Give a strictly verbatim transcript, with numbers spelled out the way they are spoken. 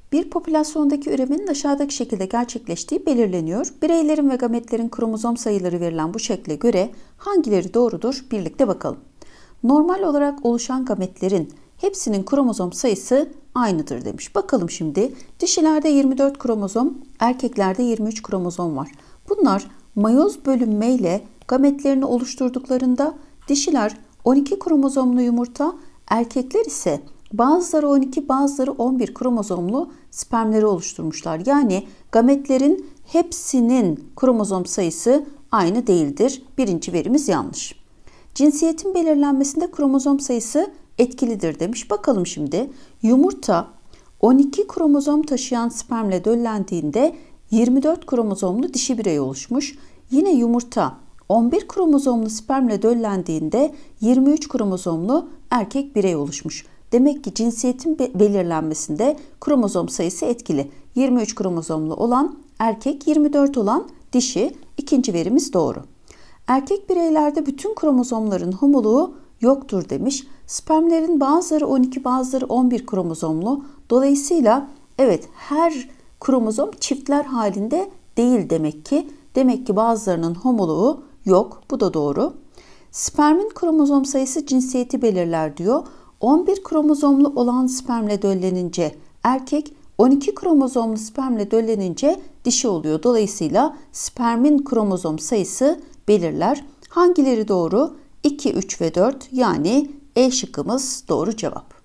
Bir popülasyondaki üremenin aşağıdaki şekilde gerçekleştiği belirleniyor. Bireylerin ve gametlerin kromozom sayıları verilen bu şekle göre hangileri doğrudur? Birlikte bakalım. Normal olarak oluşan gametlerin hepsinin kromozom sayısı aynıdır demiş. Bakalım şimdi. Dişilerde yirmi dört kromozom, erkeklerde yirmi üç kromozom var. Bunlar mayoz bölünmeyle gametlerini oluşturduklarında dişiler on iki kromozomlu yumurta, erkekler ise bazıları on iki, bazıları on bir kromozomlu spermleri oluşturmuşlar. Yani gametlerin hepsinin kromozom sayısı aynı değildir. Birinci verimiz yanlış. Cinsiyetin belirlenmesinde kromozom sayısı etkilidir demiş. Bakalım şimdi. Yumurta on iki kromozom taşıyan spermle döllendiğinde yirmi dört kromozomlu dişi birey oluşmuş. Yine yumurta on bir kromozomlu spermle döllendiğinde yirmi üç kromozomlu erkek birey oluşmuş. Demek ki cinsiyetin belirlenmesinde kromozom sayısı etkili. yirmi üç kromozomlu olan erkek, yirmi dört olan dişi. İkinci verimiz doğru. Erkek bireylerde bütün kromozomların homoloğu yoktur demiş. Spermlerin bazıları on iki, bazıları on bir kromozomlu. Dolayısıyla evet, her kromozom çiftler halinde değil demek ki. Demek ki bazılarının homoloğu yok. Bu da doğru. Spermin kromozom sayısı cinsiyeti belirler diyor. on bir kromozomlu olan spermle döllenince erkek, on iki kromozomlu spermle döllenince dişi oluyor. Dolayısıyla spermin kromozom sayısı belirler. Hangileri doğru? iki, üç ve dört, yani E şıkkımız doğru cevap.